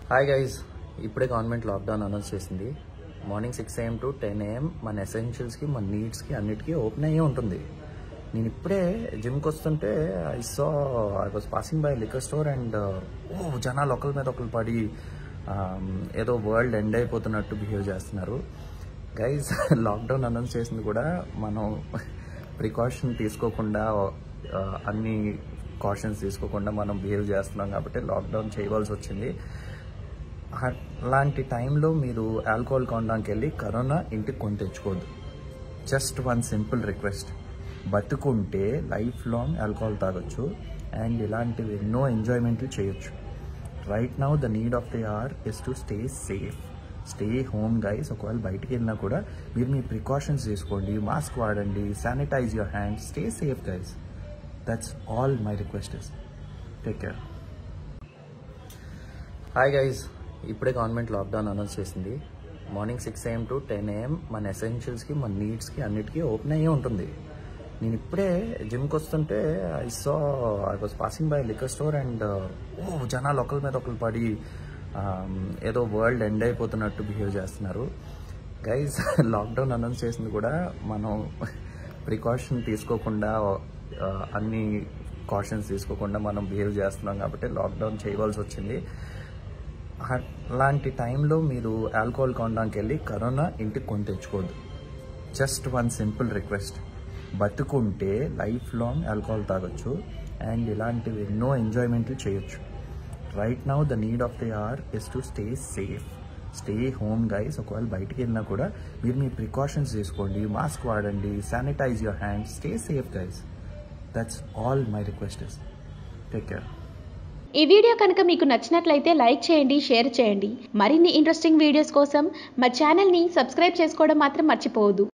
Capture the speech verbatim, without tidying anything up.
Hi guys, ఇప్పుడే government lockdown announce చేసింది. Morning six AM to ten AM మన ఎసెన్షియల్స్కి, మన నీడ్స్కి అన్నిటికీ ఓపెన్ అయ్యే ఉంటుంది. నేను ఇప్పుడే జిమ్కి వస్తుంటే I saw I was passing by liquor store and oh జనాలు ఒకరి మీద ఒకరు పడి ఏదో వరల్డ్ ఎండ్ అయిపోతున్నట్టు బిహేవ్ చేస్తున్నారు. గైస్, లాక్డౌన్ అనౌన్స్ చేసింది కూడా మనం ప్రికాషన్ తీసుకోకుండా, అన్ని కాషన్స్ తీసుకోకుండా మనం బిహేవ్ చేస్తున్నాం కాబట్టి లాక్డౌన్ చేయవలసి వచ్చింది. అలాంటి టైంలో మీరు ఆల్కహాల్ కొనడానికి వెళ్ళి కరోనా ఇంటికి కొని తెచ్చుకోవద్దు. జస్ట్ వన్ సింపుల్ రిక్వెస్ట్, బతుకుంటే లైఫ్ లాంగ్ ఆల్కహాల్ తాగొచ్చు అండ్ ఇలాంటివి ఎన్నో ఎంజాయ్మెంట్లు చేయొచ్చు. Right now the need of the hour is to stay safe, stay home guys. ఒకవేళ బయటికి వెళ్ళినా కూడా మీరు మీ ప్రికాషన్స్ తీసుకోండి, మాస్క్ వాడండి, sanitize your hands, stay safe guys. That's all my request is. Take care. Hi guys, ఇప్పుడే government lockdown announce చేసింది. Morning six AM to ten AM మన ఎసెన్షియల్స్కి, మన నీడ్స్కి అన్నిటికీ ఓపెన్ అయ్యే ఉంటుంది. నేను ఇప్పుడే జిమ్కి వస్తుంటే I saw I was passing by liquor store and oh జనాలు ఒకరి మీద ఒకరు పడి ఏదో వరల్డ్ ఎండ్ అయిపోతున్నట్టు బిహేవ్ చేస్తున్నారు. గైజ్, లాక్డౌన్ అనౌన్స్ చేసింది కూడా మనం ప్రికాషన్ తీసుకోకుండా, అన్ని కాషన్స్ తీసుకోకుండా మనం బిహేవ్ చేస్తున్నాం కాబట్టి లాక్డౌన్ చేయవలసి వచ్చింది. అలాంటి టైంలో మీరు ఆల్కహాల్ కొనడానికి వెళ్ళి కరోనా ఇంటికి కొని తెచ్చుకోవద్దు. జస్ట్ వన్ సింపుల్ రిక్వెస్ట్, బతుకుంటే లైఫ్ లాంగ్ ఆల్కహాల్ తాగొచ్చు అండ్ ఇలాంటివి ఎన్నో ఎంజాయ్మెంట్లు చేయొచ్చు. Right now the need of the hour is to stay safe, stay home guys. ఒకవేళ బయటికి వెళ్ళినా కూడా మీరు మీ ప్రికాషన్స్ తీసుకోండి, మాస్క్ వాడండి, sanitize your hands, stay safe guys. That's all my request is. Take care. ఈ వీడియో కనుక మీకు నచ్చినట్లయితే లైక్ చేయండి, షేర్ చేయండి. మరిన్ని ఇంట్రెస్టింగ్ వీడియోస్ కోసం మా ఛానల్ని సబ్స్క్రైబ్ చేసుకోవడం మాత్రం మర్చిపోవద్దు.